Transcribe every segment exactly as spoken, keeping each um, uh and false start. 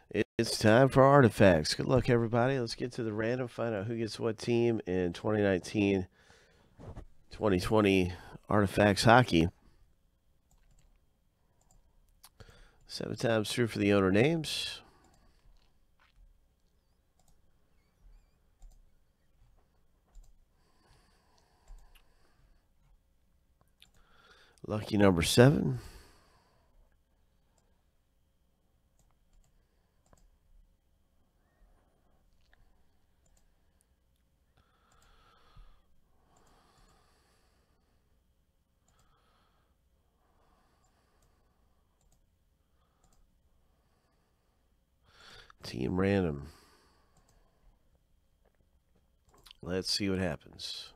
It's time for artifacts. Good luck, everybody. Let's get to the random, find out who gets what team in twenty nineteen twenty twenty Artifacts Hockey. Seven times through for the owner names. Lucky number seven. Team random. Let's see what happens.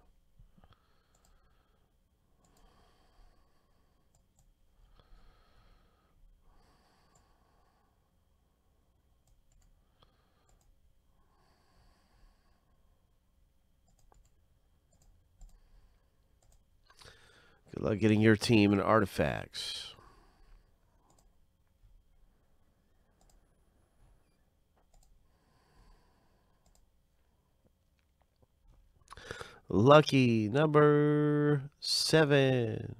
Good luck getting your team in artifacts. Lucky number seven.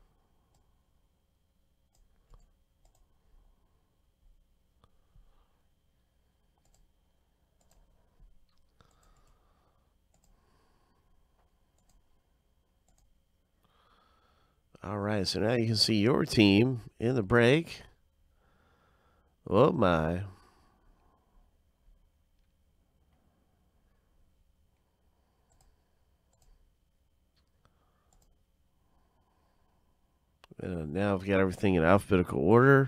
All right, so now you can see your team in the break. Oh, my. And now I've got everything in alphabetical order.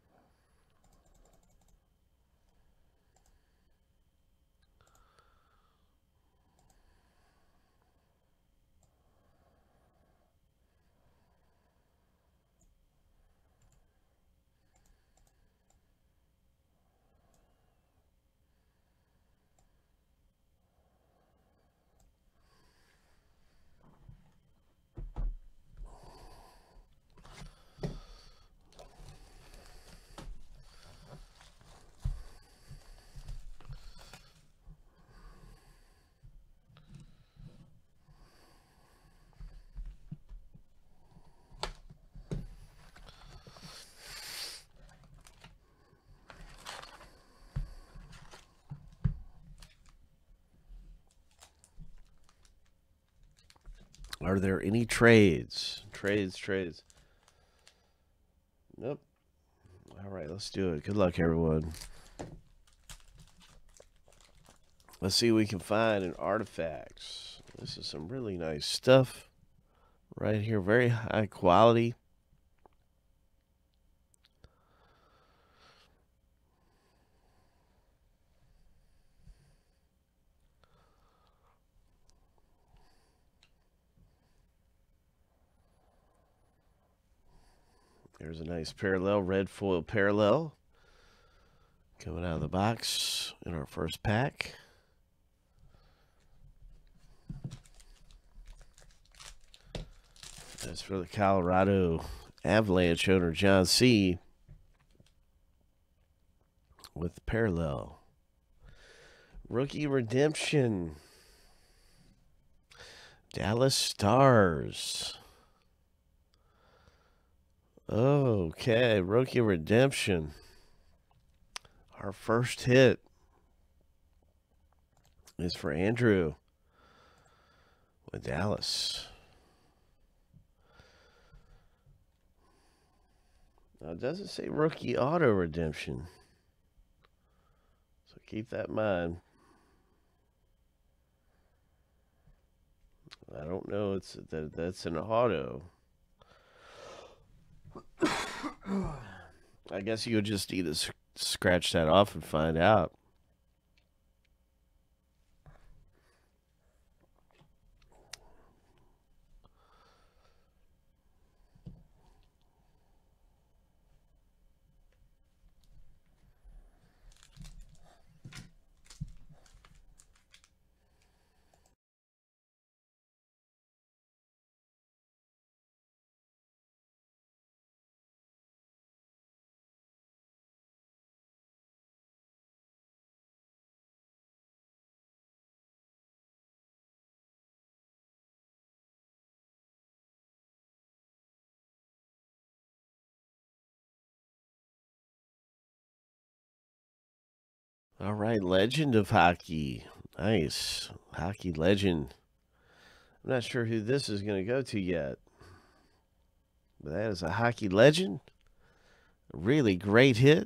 Are there any trades? Trades, trades. Nope. All right, let's do it. Good luck, everyone. Let's see what we can find in artifacts. This is some really nice stuff right here. Very high quality. There's a nice parallel, red foil parallel. Coming out of the box in our first pack. That's for the Colorado Avalanche owner, John C. with parallel. Rookie redemption. Dallas Stars. Okay, rookie redemption. Our first hit is for Andrew with Dallas. Now, it doesn't say rookie auto redemption, so keep that in mind. I don't know. It's that that's an auto. I guess you would just either scratch that off and find out. All right, legend of hockey. Nice. Hockey legend. I'm not sure who this is going to go to yet. But that is a hockey legend. A really great hit.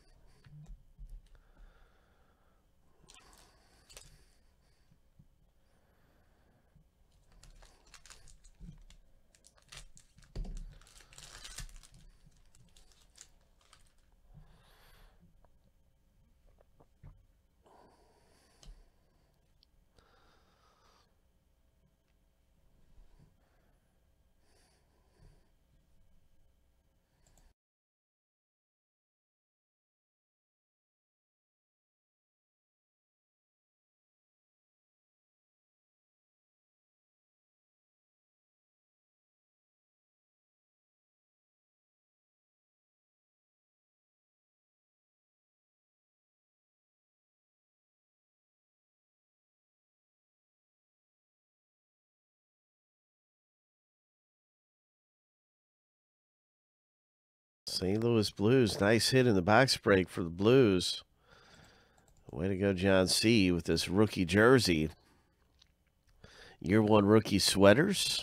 Saint Louis Blues. Nice hit in the box break for the Blues. Way to go, John C. with this rookie jersey. Year one rookie sweaters.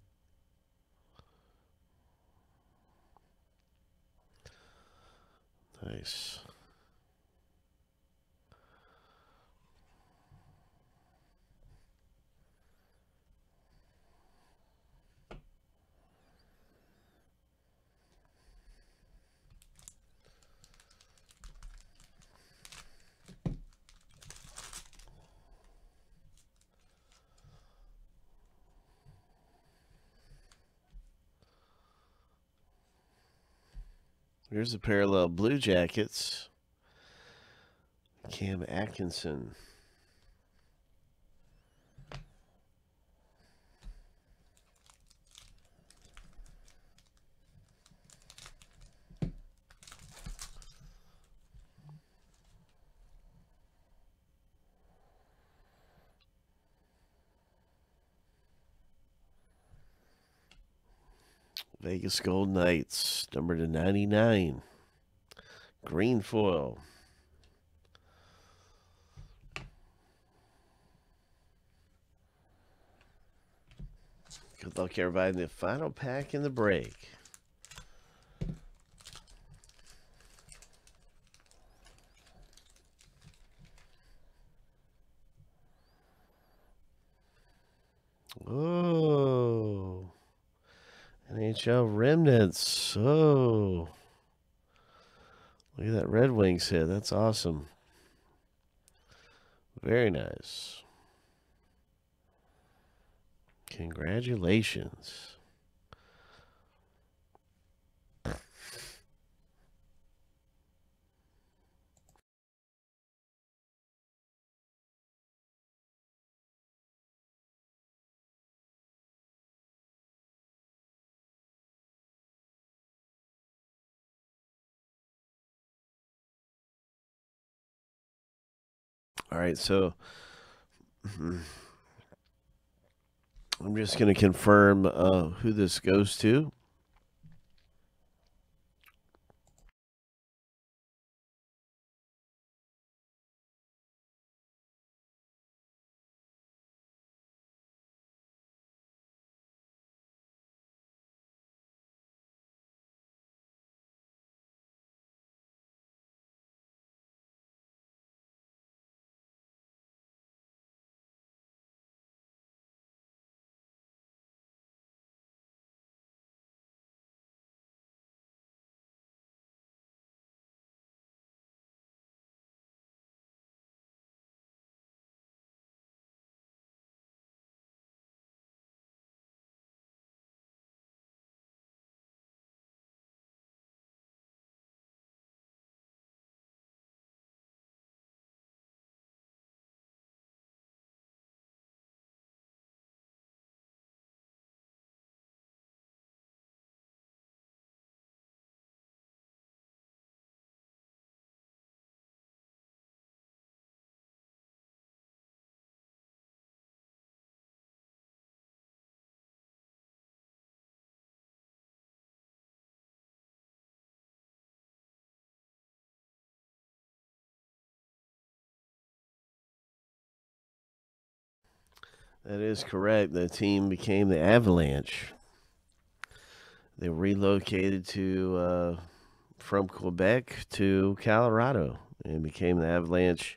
Nice. Here's a parallel Blue Jackets. Cam Atkinson. Vegas Gold Knights, number to ninety-nine. Green foil. Good luck, everybody, in the final pack in the break. Oh. N H L remnants. Oh. Look at that Red Wings hit. That's awesome. Very nice. Congratulations. All right, so I'm just going to confirm uh, who this goes to. That is correct. The team became the Avalanche. They relocated to uh, from Quebec to Colorado and became the Avalanche.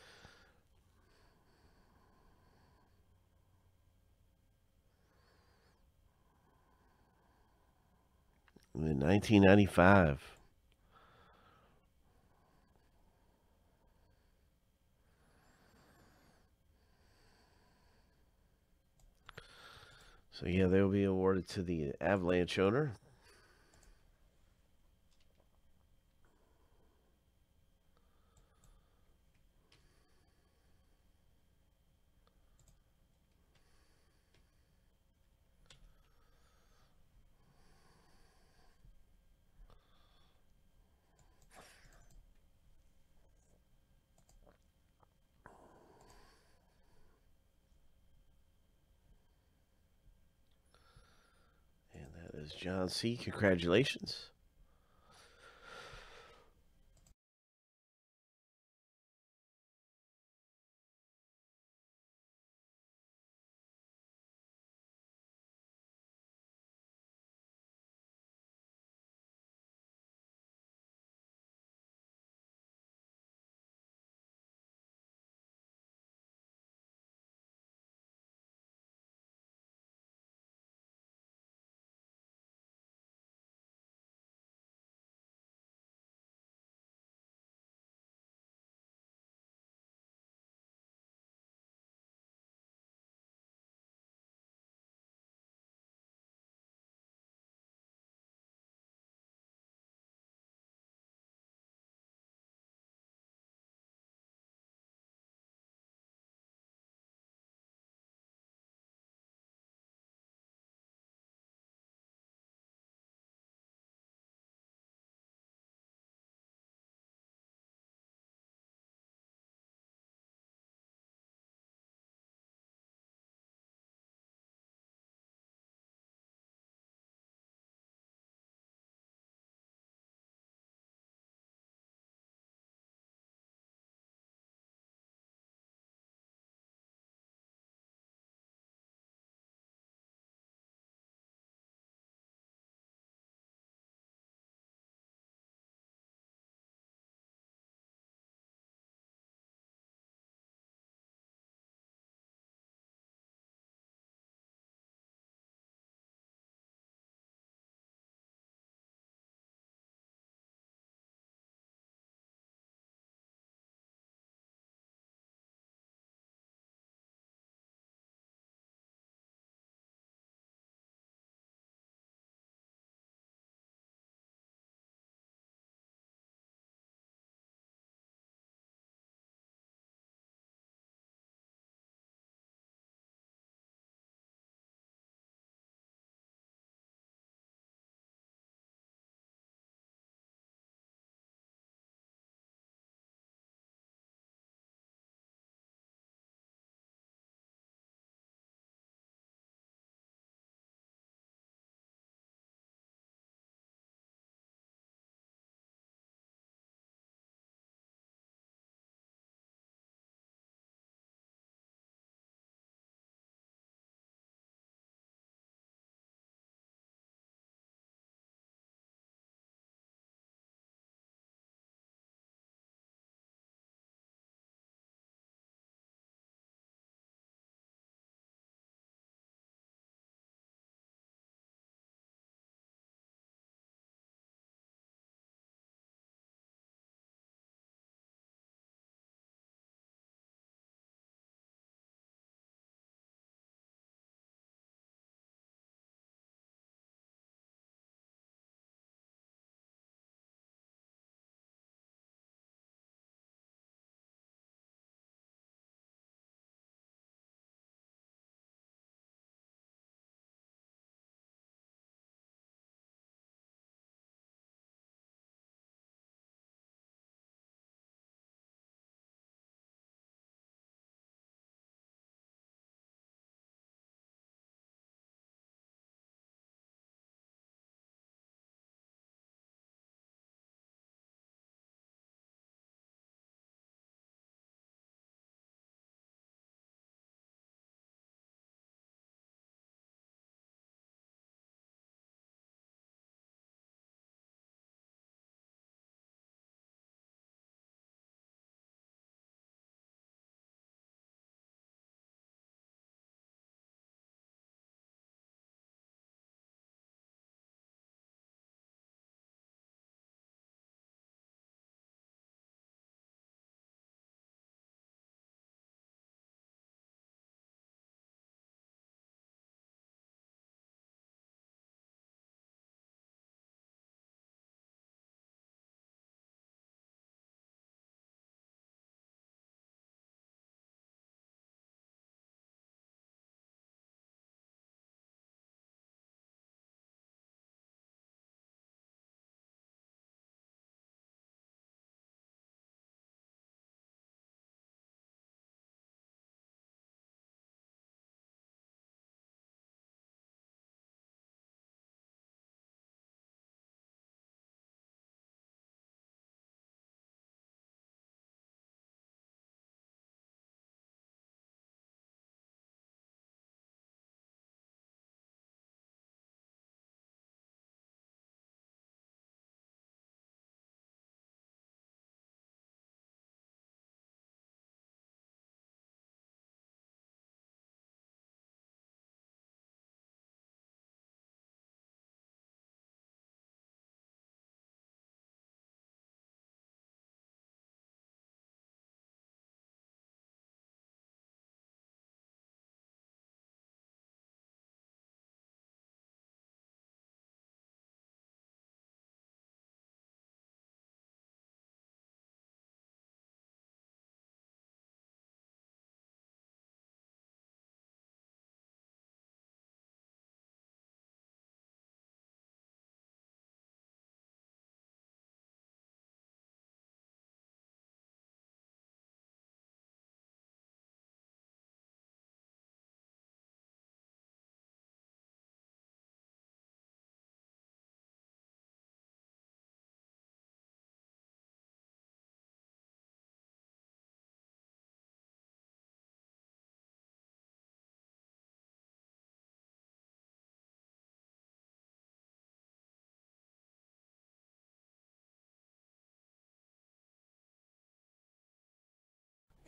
In nineteen ninety-five. So, yeah, they will be awarded to the Avalanche owner. And that is John C. Congratulations.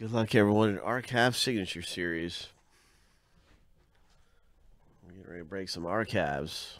Good luck, everyone, in Archive Signature Series. We're getting ready to break some archives.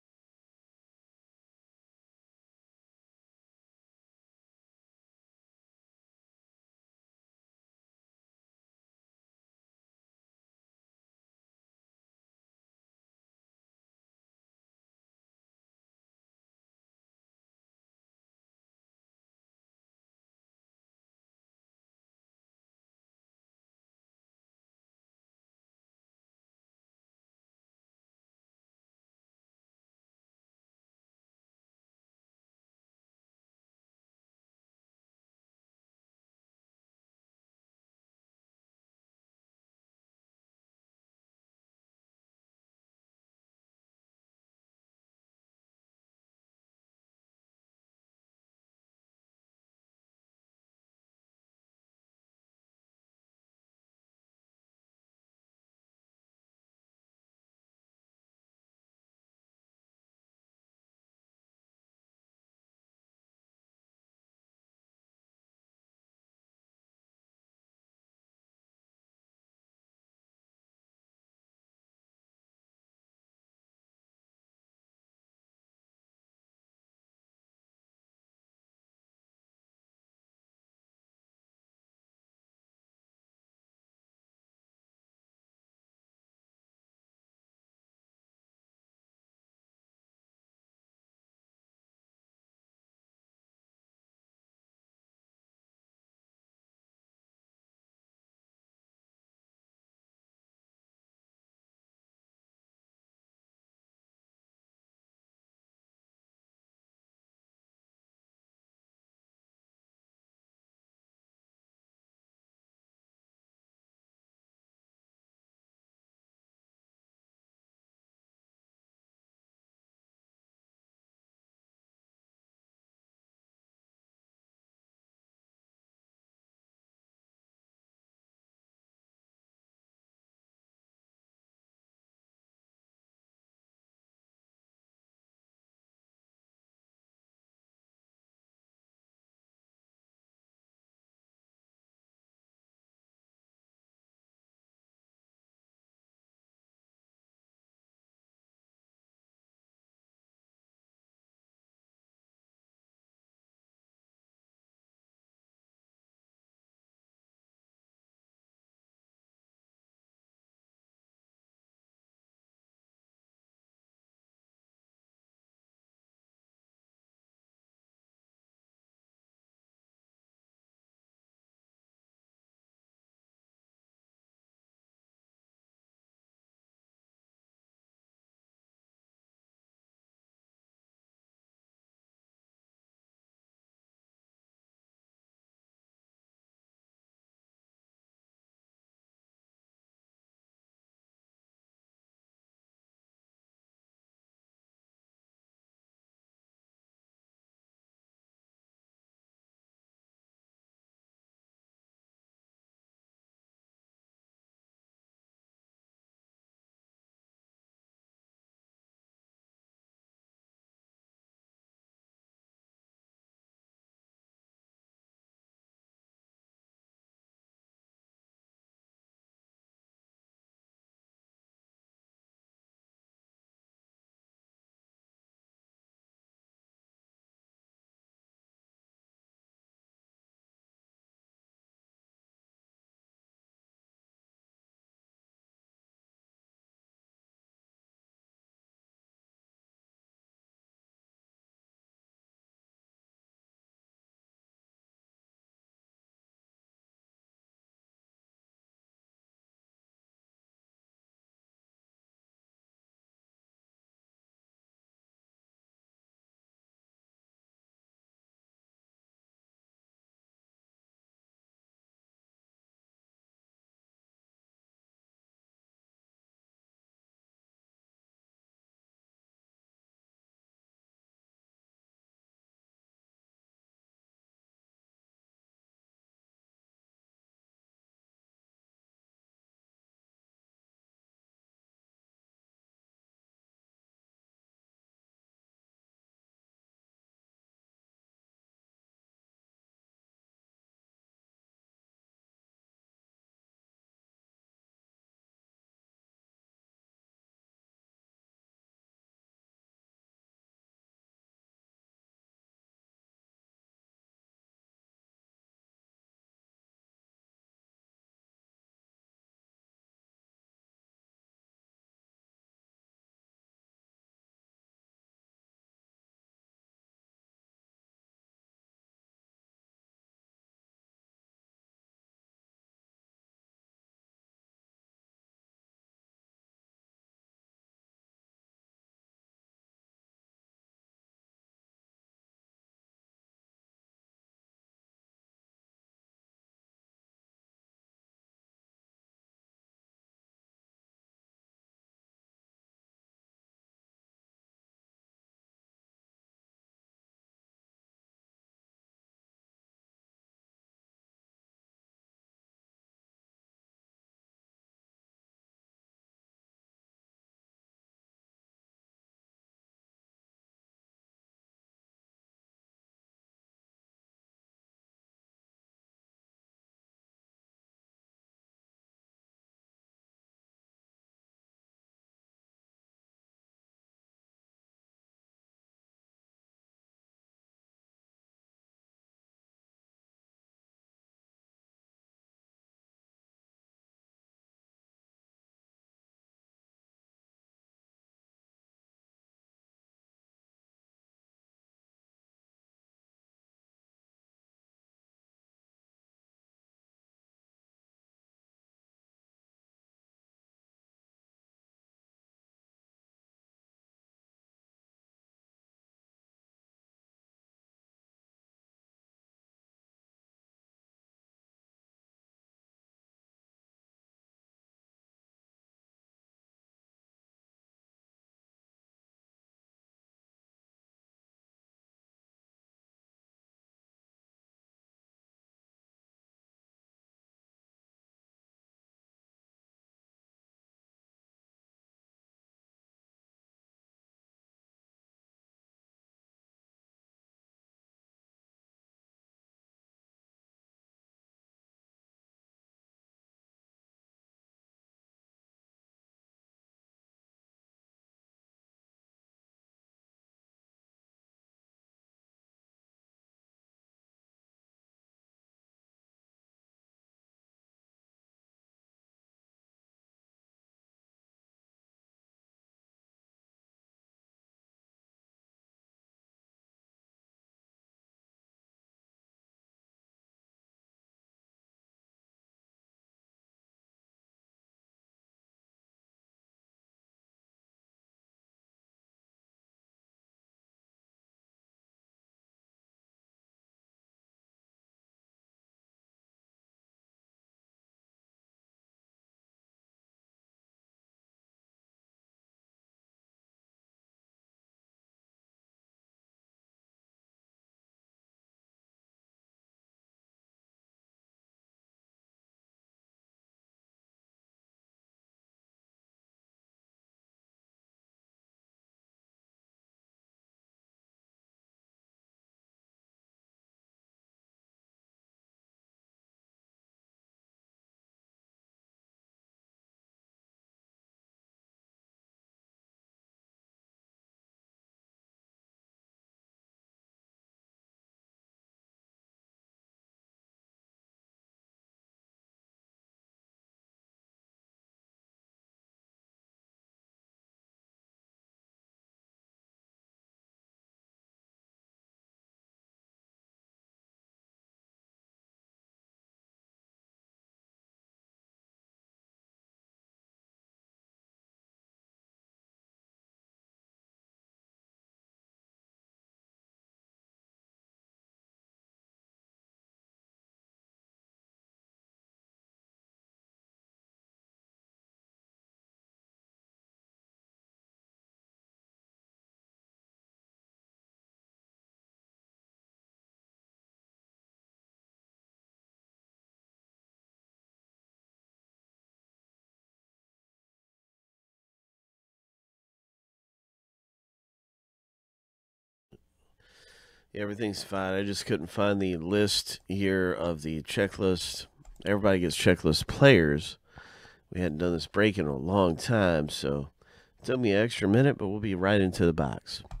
Yeah, everything's fine. I just couldn't find the list here of the checklist. Everybody gets checklist players. We hadn't done this break in a long time, so it took me an extra minute, but we'll be right into the box.